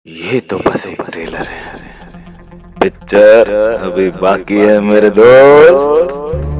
ये तो बस एक ट्रेलर है, पिक्चर अभी बाकी है मेरे दोस्त।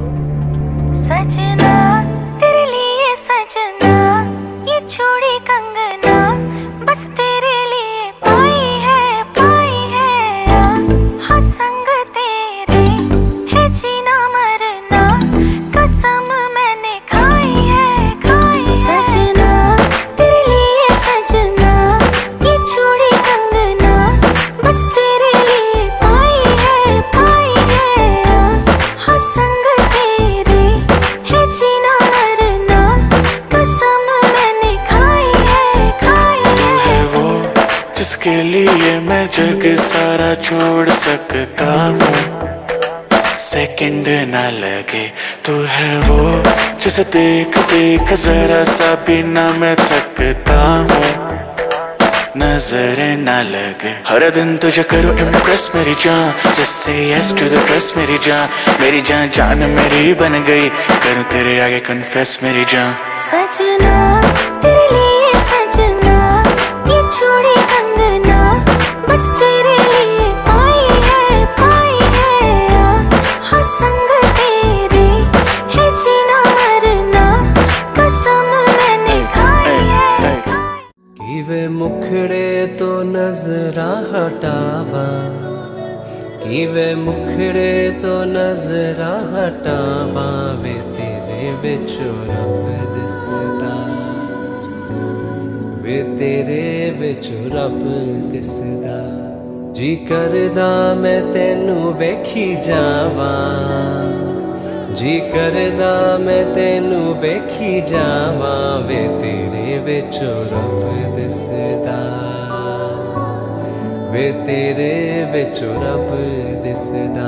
सजना तेरे लिए सजना, ये चूड़ी कंगना बस तेरे लिए पाई है। हाँ संग तेरे है जीना मरना, कसम मैंने खाई है। सजना तेरे लिए सजना, ये चूड़ी कंगना बस तेरे लिए पाई है। हाँ संग तेरे है जीना मरना, कसम मैंने खाई है। वो जिसके लिए मैं जग सारा छोड़ सकता हूँ, सेकंड ना लगे। तू है वो जिसे देख देख जरा सा भी ना मैं थकता हूँ, नजरें ना लगे। हर दिन तुझे करूँ इम्प्रेस मेरी जान, just say yes to the dress मेरी जान जान मेरी बन गई। करूँ तेरे आगे कन्फेस मेरी जान। सजना तेरे लिए सजना, ये चूड़ी कंगना बस तेरे लिए पाई है। हाँ संग तेरे है जीना मरना, कसम मैंने खाई है। किवे मुखड़े तो नजरा हटावा, किवे मुखड़े तो नजरा हटावा, वे तेरे विचों रब दिसदा, वे तेरे विचों रब दिसदा। जी करदा मैं तेनू वेखी जावा, जी करदा मैं तेनू वेखी जावा, वे तेरे विचों रब दिसदा, वे तेरे विचों रब दिसदा।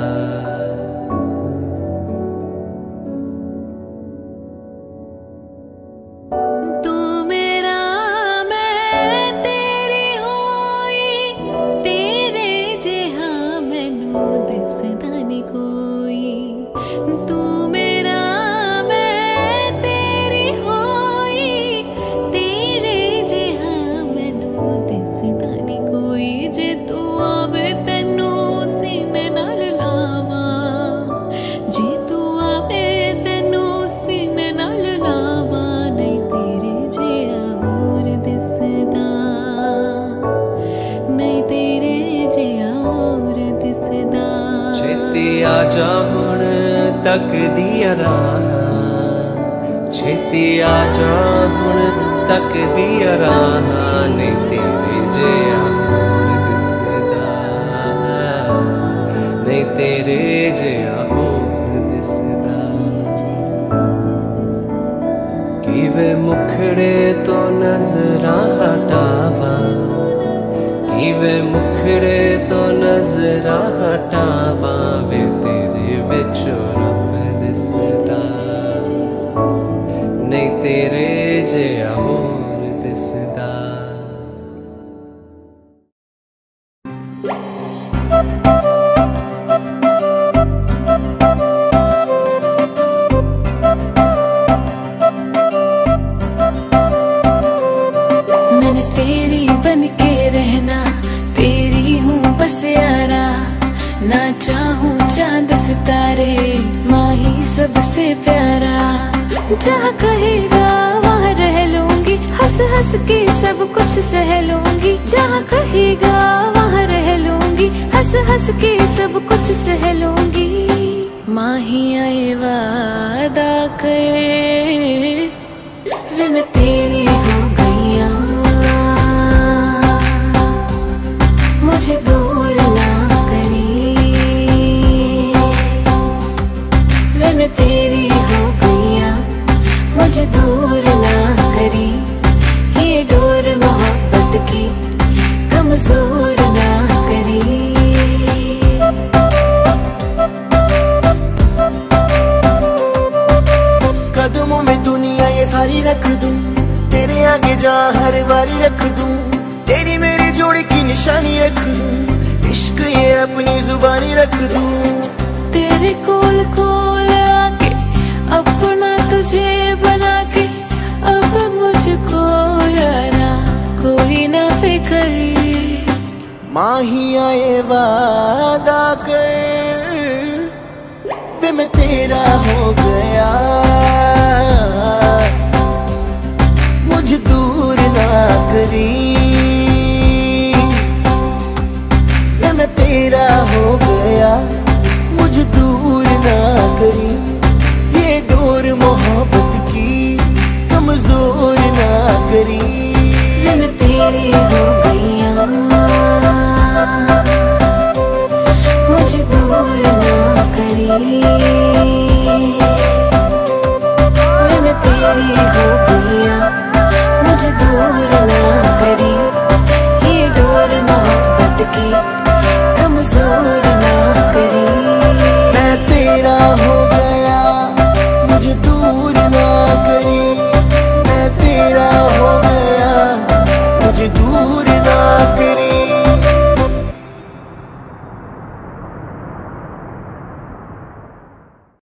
तू मेरा मैं तेरी होई, तेरे जिहा मैनू दिसदा नी कोई। तू मेरा मैं तेरी होई, तेरे जिहा मैनू दिसदा नी कोई। जे तू आवे तैनू सीने नाल लावा, जे तू आवे तैनू सीने नाल लावा, नहीं तेरे जिहा होर दिसदा, नहीं तेरे जिहा होर दिसदा। छेती आजा हुण तक दिया राह, छेती आजा हुण तक दिया राह, नहीं तेरे जिहा होर दिसदा, नहीं तेरे जिहा होर दिसदा। किवे मुखड़े तो नजरा हटावा, किवे मुखड़े तो नजरा हटावा, वे तेरे विचों रब दिसदा, नहीं तेरे जिहा होर दिसदा। मैंने तेरी बन के रहना, तेरी हूँ बस यारा, ना चाहूँ चांद सितारे, माँ ही सबसे प्यारा। जहाँ कहेगा वहाँ रह लूंगी, हंस हंस के सब कुछ सह लूंगी। जहाँ कहेगा वहाँ रह लूंगी, हंस हंस के सब कुछ सह लूंगी। माँ ही आए वादा कर, वे मैं तेरी हो गईया, मुझे दूर ना करी, वे मैं तेरी हो गईया, मुझे दूर ना करी। ये डोर मोहब्बत की कमजोर ना करी। कदमों में दुनिया ये सारी रख दूं, तेरे आगे जा हर बारी रख दूं, तेरी मेरी जोड़ी की निशानी रख दूं, इश्क ये अपनी जुबानी रख दूं। तेरे कोल कोल आके अपना तुझे बना के, अब मुझको यारा कोई ना फिकर। माहिया ये वादा कर वे मैं तेरा होगा।